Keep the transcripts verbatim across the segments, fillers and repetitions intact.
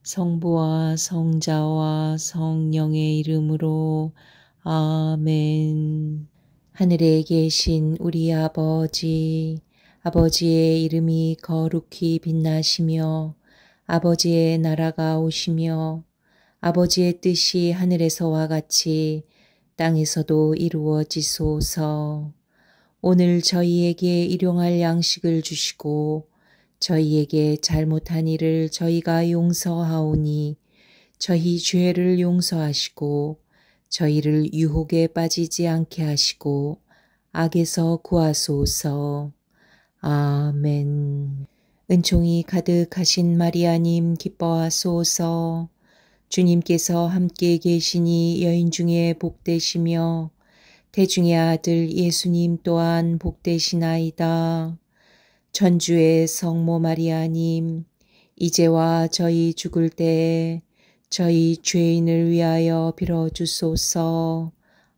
성부와 성자와 성령의 이름으로 아멘. 하늘에 계신 우리 아버지, 아버지의 이름이 거룩히 빛나시며 아버지의 나라가 오시며 아버지의 뜻이 하늘에서와 같이 땅에서도 이루어지소서. 오늘 저희에게 일용할 양식을 주시고 저희에게 잘못한 일을 저희가 용서하오니 저희 죄를 용서하시고 저희를 유혹에 빠지지 않게 하시고 악에서 구하소서. 아멘. 은총이 가득하신 마리아님 기뻐하소서. 주님께서 함께 계시니 여인 중에 복되시며 태중의 아들 예수님 또한 복되시나이다. 천주의 성모 마리아님, 이제와 저희 죽을 때에 저희 죄인을 위하여 빌어주소서.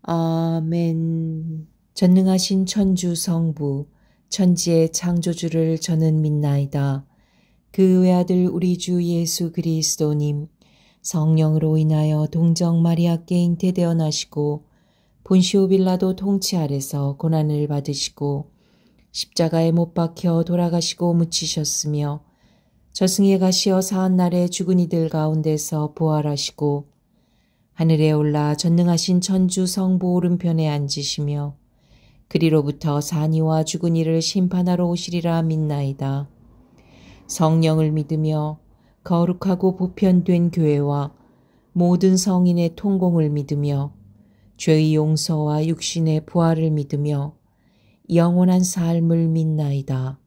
아멘. 전능하신 천주 성부, 천지의 창조주를 저는 믿나이다. 그 외아들 우리 주 예수 그리스도님, 성령으로 인하여 동정 마리아께 잉태되어 나시고 본시오 빌라도 통치 아래서 고난을 받으시고 십자가에 못 박혀 돌아가시고 묻히셨으며 저승에 가시어 사한날에 죽은 이들 가운데서 부활하시고 하늘에 올라 전능하신 천주 성부 오른편에 앉으시며 그리로부터 산이와 죽은 이를 심판하러 오시리라 믿나이다. 성령을 믿으며 거룩하고 보편된 교회와 모든 성인의 통공을 믿으며 죄의 용서와 육신의 부활을 믿으며 영원한 삶을 믿나이다.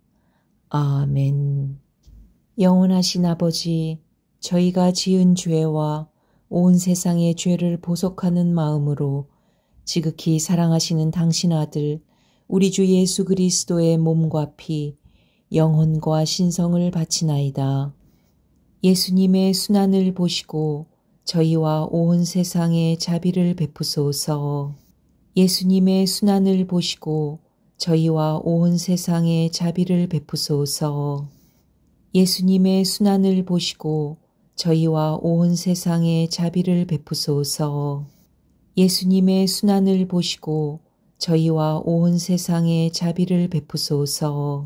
아멘. 영원하신 아버지, 저희가 지은 죄와 온 세상의 죄를 보속하는 마음으로 지극히 사랑하시는 당신 아들 우리 주 예수 그리스도의 몸과 피, 영혼과 신성을 바치나이다. 예수님의 순환을 보시고 저희와 온 세상에 자비를 베푸소서. 예수님의 순환을 보시고 저희와 온 세상에 자비를 베푸소서. 예수님의 순환을 보시고 저희와 온 세상에 자비를 베푸소서. 예수님의 순환을 보시고 저희와 온 세상에 자비를 베푸소서.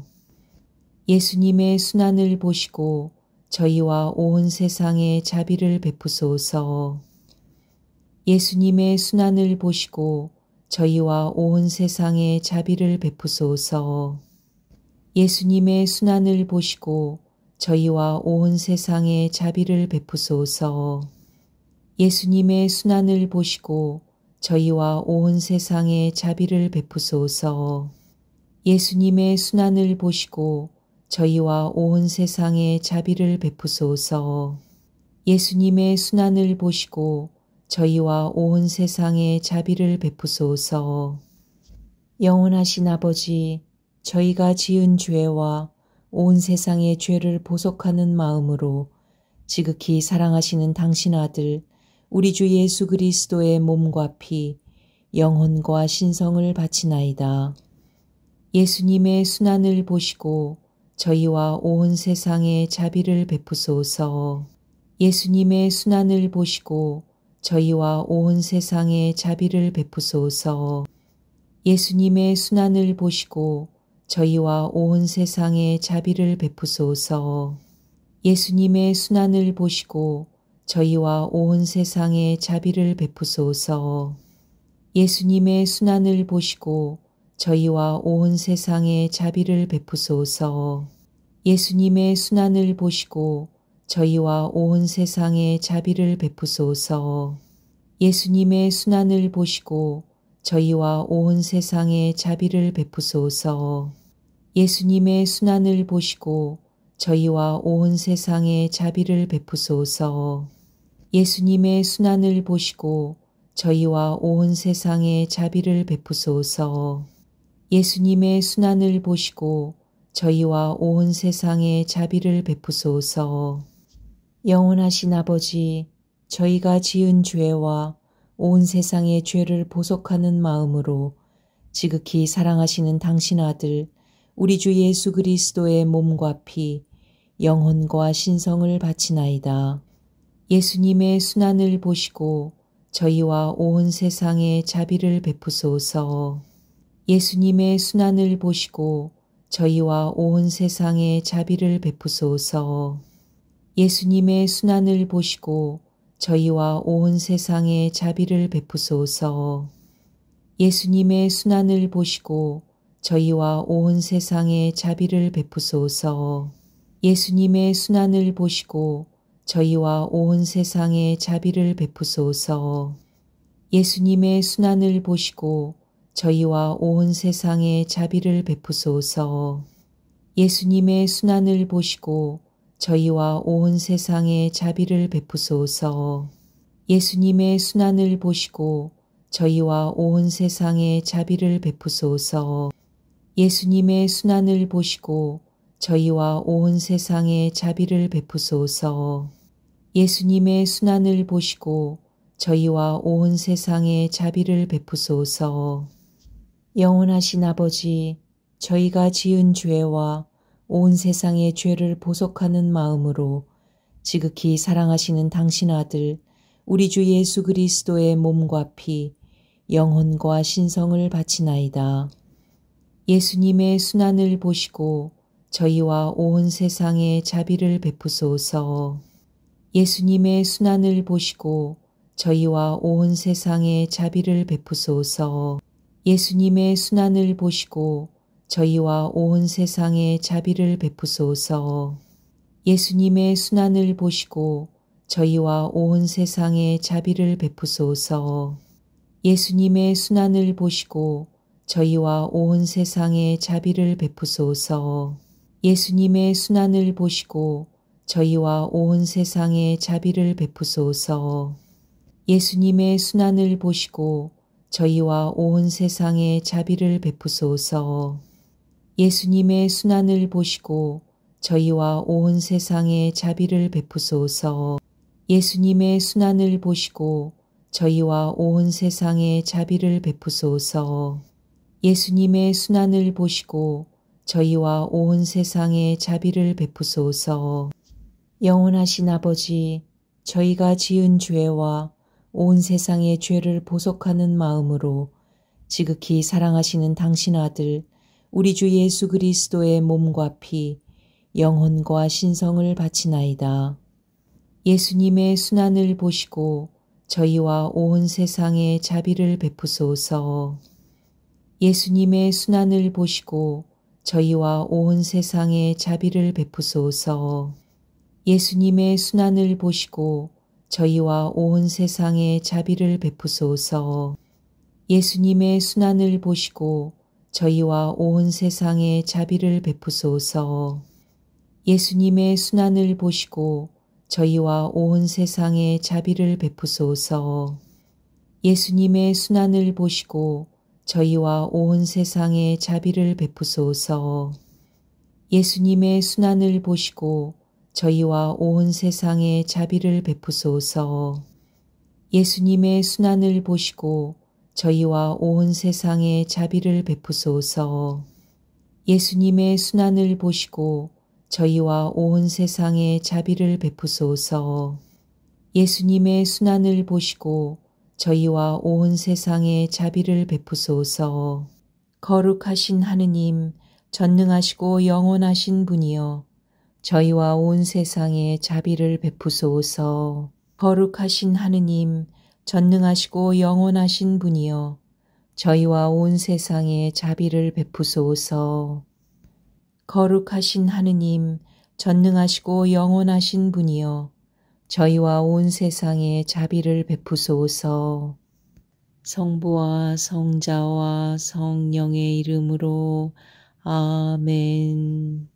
예수님의 순환을 보시고 저희와 온 세상에 자비를 베푸소서. 예수님의 순환을 보시고 저희와 온 세상에 자비를 베푸소서. 예수님의 순환을 보시고 저희와 온 세상에 자비를 베푸소서. 예수님의 순환을 보시고 저희와 온 세상에 자비를 베푸소서. 예수님의 순환을 보시고 저희와 온 세상에 자비를 베푸소서. 예수님의 순환을 보시고 저희와 온 세상에 자비를 베푸소서. 영원하신 아버지, 저희가 지은 죄와 온 세상의 죄를 보속하는 마음으로 지극히 사랑하시는 당신 아들 우리 주 예수 그리스도의 몸과 피, 영혼과 신성을 바치나이다. 예수님의 순환을 보시고 저희와 온 세상에 자비를 베푸소서. 예수님의 순환을 보시고 저희와 온 세상에 자비를 베푸소서. 예수님의 순환을 보시고 저희와 온 세상에 자비를 베푸소서. 예수님의 순환을 보시고 저희와 온 세상에 자비를 베푸소서. 예수님의 순환을 보시고 저희와 온 세상에 자비를 베푸소서. 예수님의 순환을 보시고 저희와 온 세상에 자비를 베푸소서. 예수님의 순환을 보시고 저희와 온 세상에 자비를 베푸소서. 예수님의 순환을 보시고 저희와 온 세상에 자비를 베푸소서. 예수님의 순환을 보시고 저희와 온 세상에 자비를 베푸소서. 예수님의 순환을 보시고 저희와 온 세상에 자비를 베푸소서. 영원하신 아버지, 저희가 지은 죄와 온 세상의 죄를 보속하는 마음으로 지극히 사랑하시는 당신 아들 우리 주 예수 그리스도의 몸과 피, 영혼과 신성을 바치나이다. 예수님의 순환을 보시고 저희와 온 세상에 자비를 베푸소서. 예수님의 순환을 보시고 저희와 온 세상에 자비를 베푸소서. 예수님의 순환을 보시고 저희와 온 세상에 자비를 베푸소서. 예수님의 순환을 보시고 저희와 온 세상에 자비를 베푸소서. 예수님의 순환을 보시고 저희와 온 세상에 자비를 베푸소서. 예수님의 순환을 보시고 저희와 온 세상에 자비를 베푸소서. 예수님의 순환을 보시고 저희와 온 세상에 자비를 베푸소서. 예수님의 순환을 보시고 저희와 온 세상에 자비를 베푸소서. 예수님의 순환을 보시고 저희와 온 세상에 자비를 베푸소서. 예수님의 순환을 보시고 저희와 온 세상에 자비를 베푸소서. 영원하신 아버지, 저희가 지은 죄와 온 세상의 죄를 보속하는 마음으로 지극히 사랑하시는 당신 아들 우리 주 예수 그리스도의 몸과 피, 영혼과 신성을 바치나이다. 예수님의 순환을 보시고 저희와 온 세상에 자비를 베푸소서. 예수님의 순환을 보시고 저희와 온 세상에 자비를 베푸소서. 예수님의 순환을 보시고 저희와 온 세상에 자비를 베푸소서. 예수님의 순환을 보시고 저희와 온 세상에 자비를 베푸소서. 예수님의 순환을 보시고 저희와 온 세상에 자비를 베푸소서. 예수님의 순환을 보시고 저희와 온 세상에 자비를 베푸소서. 예수님의 순환을 보시고 저희와 온 세상에 자비를 베푸소서. 예수님의 순환을 보시고 저희와 온 세상에 자비를 베푸소서. 예수님의 순환을 보시고 저희와 온 세상에 자비를 베푸소서. 예수님의 순환을 보시고 저희와 온 세상에 자비를 베푸소서. 영원하신 아버지, 저희가 지은 죄와 온 세상의 죄를 보속하는 마음으로 지극히 사랑하시는 당신 아들 우리 주 예수 그리스도의 몸과 피, 영혼과 신성을 바치나이다. 예수님의 순환을 보시고 저희와 온 세상에 자비를 베푸소서. 예수님의 순환을 보시고 저희와 온 세상에 자비를 베푸소서. 예수님의 순환을 보시고 저희와 온 세상에 자비를 베푸소서. 예수님의 순환을 보시고 저희와 온 세상에 자비를 베푸소서. 예수님의 순환을 보시고 저희와 온 세상에 자비를 베푸소서. 예수님의 순환을 보시고 저희와 온 세상에 자비를 베푸소서. 예수님의 순환을 보시고 저희와 온 세상에 자비를 베푸소서. 예수님의 순환을 보시고 저희와 온 세상에 자비를 베푸소서. 예수님의 순환을 보시고 저희와 온 세상에 자비를 베푸소서. 예수님의 순환을 보시고 저희와 온 세상에 자비를 베푸소서. 거룩하신 하느님, 전능하시고 영원하신 분이여, 저희와 온 세상에 자비를 베푸소서. 거룩하신 하느님, 전능하시고 영원하신 분이여, 저희와 온 세상에 자비를 베푸소서. 거룩하신 하느님, 전능하시고 영원하신 분이여, 저희와 온 세상에 자비를 베푸소서. 성부와 성자와 성령의 이름으로 아멘.